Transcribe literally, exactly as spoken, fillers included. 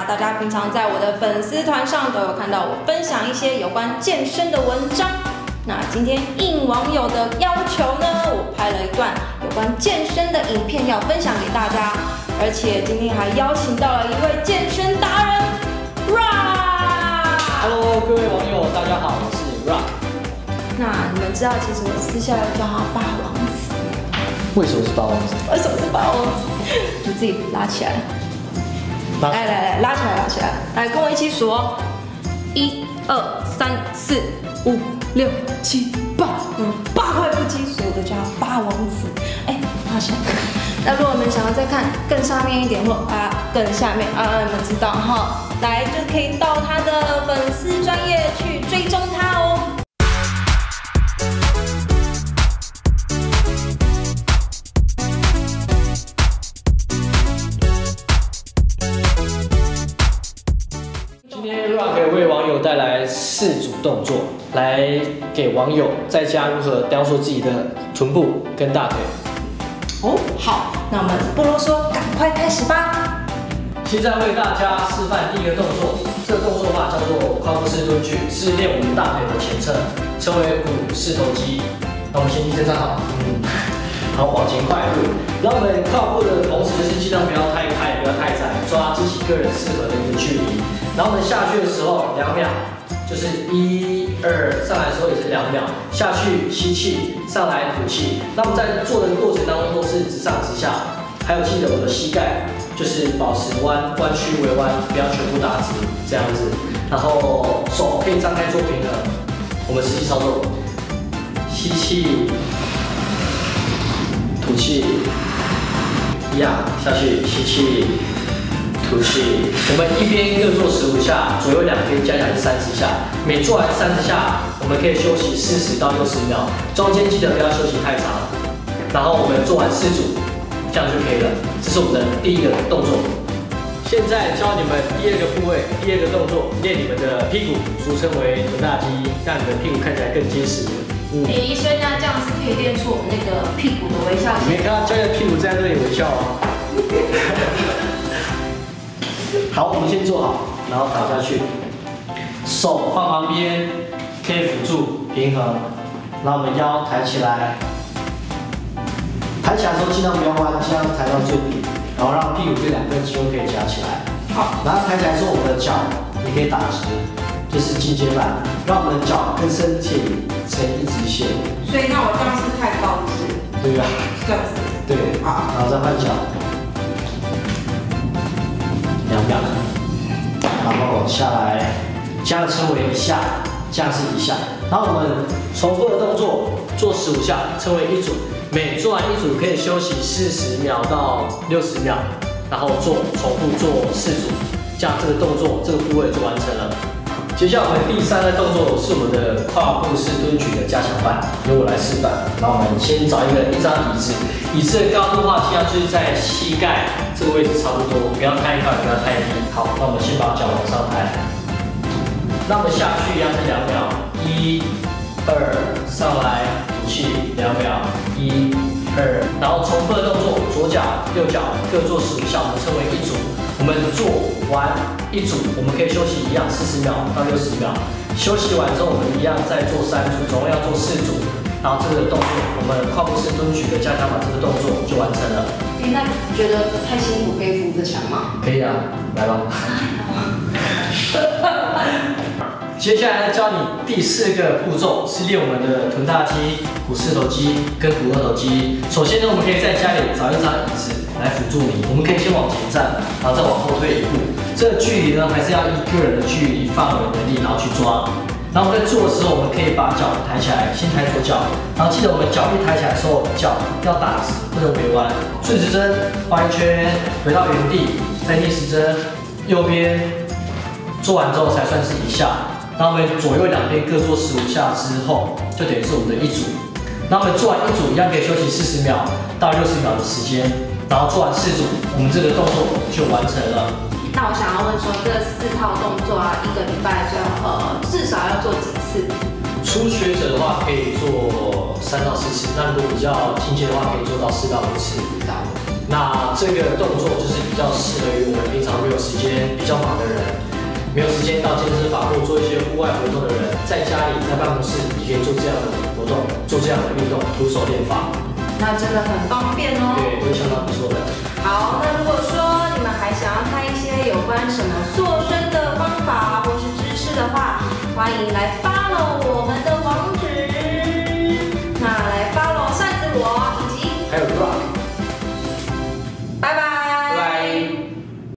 那大家平常在我的粉丝团上都有看到我分享一些有关健身的文章。那今天应网友的要求呢，我拍了一段有关健身的影片要分享给大家，而且今天还邀请到了一位健身达人 Rock。 Hello， 各位网友，大家好，我是 Rock。 那你们知道，其实我私下要叫他霸王子。 为什么是霸王子？ 为什么是霸王子？你自己拉起来。来来来，拉起来，拉起来，来跟我一起数哦，一二三四五六七八，有八块腹肌，所以我就叫他霸王子。哎，发现。那如果你们想要再看更上面一点，或啊更下面啊，你们知道哈，来就可以到他的粉丝专页去追踪他哦。 今天 Rock 为网友带来四组动作，来给网友在家如何雕塑自己的臀部跟大腿。 哦，好，那我们不啰嗦，赶快开始吧。 现在为大家示范第一个动作，这个动作法叫做胯部式蹲举，是练我们大腿的前侧，称为股四头肌。那我们先立正站好，嗯，好，往前快步。然后我们靠步的同时是尽量不要太开，不要太窄，抓自己个人适合的一个距离。然后我们下去的时候，两秒，就是一二，上来的时候也是两秒，下去吸气，上来吐气。那我们在做的过程当中都是直上直下，还有记得我的膝盖就是保持弯弯曲微弯，不要全部打直这样子。然后手可以张开做平衡。我们实际操作，吸气，吐气，一样下去吸气。吐气，我们一边各做十五下，左右两边加起来是三十下。每做完三十下，我们可以休息四十到六十秒，中间记得不要休息太长。然后我们做完四组，这样就可以了。这是我们的第一个动作。现在教你们第二个部位，第二个动作，练你们的屁股，俗称为臀大肌，让你们屁股看起来更结实。 嗯，诶，所以呢，这样是可以练出我们那个屁股的微笑线。 你没看到教练屁股在这里微笑啊？好，我们先做好，然后倒下去，手放旁边，可以辅助平衡。然后我们腰抬起来，抬起来的时候尽量不要弯，尽量抬到最底，然后让屁股这两根肌肉可以夹起来。好，然后抬起来之后，我们的脚也可以打直，就是进阶版，让我们的脚跟身体成一直线。 所以那我这样是太高直。 对啊。 这样子。 对。好，然后再换脚。两秒，然后下来，这样称为一下，这样是一下。然后我们重复的动作做十五下，称为一组。每做完一组可以休息四十秒到六十秒，然后做重复做四组，这样这个动作这个部位就完成了。接下来我们第三个动作是我们的胯部式蹲举的加强版，由我来示范。然后我们先找一个一张椅子，椅子的高度的话，尽量就是在膝盖这个位置差不多，不要太高，不要太低。好，那我们先把脚往上抬，那我们下去一样是两秒，一、二，上来吐气，两秒，一、二，然后重复的动作，左脚、右脚各做十五下，我们称为一组。我们做完一组，我们可以休息一样四十秒到六十秒。休息完之后，我们一样再做三组，总共要做四组。然后这个动作，我们胯部式蹲举的加强版这个动作就完成了。 哎，那你觉得太辛苦可以扶着墙吗？ 可以啊，来吧。接下来教你第四个步骤，是练我们的臀大肌、股四头肌跟股二头肌。首先呢，我们可以在家里找一张椅子来辅助你。我们可以先往前站，然后再往后退一步。这个距离呢，还是要依个人的距离、范围能力，然后去抓。然后我们在做的时候，我们可以把脚抬起来，先抬左脚，然后记得我们脚一抬起来的时候，脚要打直，不能微弯。顺时针画一圈，回到原地，再逆时针，右边做完之后才算是一下。然后我们左右两边各做十五下之后，就等于是我们的一组。然后我们做完一组，一样可以休息四十秒到六十秒的时间。然后做完四组，我们这个动作就完成了。 那我想要问说，这四套动作啊，一个礼拜最后呃至少要做几次？ 初学者的话可以做三到四次，那如果比较进阶的话，可以做到四到五次。 到。 嗯， 那这个动作就是比较适合于我们平常没有时间、比较忙的人，没有时间到健身房或做一些户外活动的人，在家里、在办公室，你可以做这样的活动，做这样的运动，徒手练法。 那真的很方便哦。 对，会相当不错的。 好，那如果说你们还想要看一些有关什么塑身的方法或是知识的话，欢迎来 follow 我们的网址。